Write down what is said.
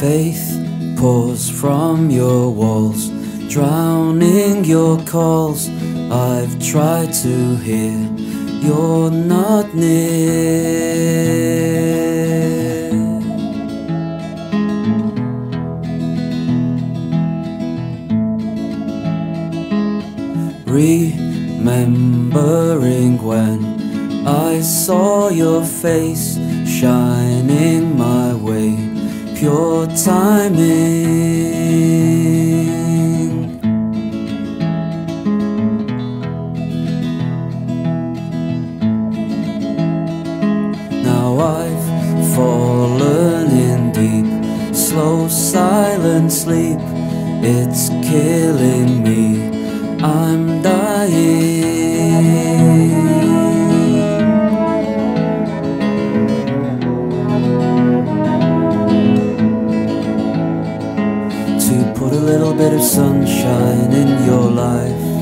Faith pours from your walls, drowning your calls. I've tried to hear, you're not near. Remembering when I saw your face shining my way, pure timing. Now I've fallen in deep, slow, silent sleep. It's killing me, I'm dying. To put a little bit of sunshine in your life,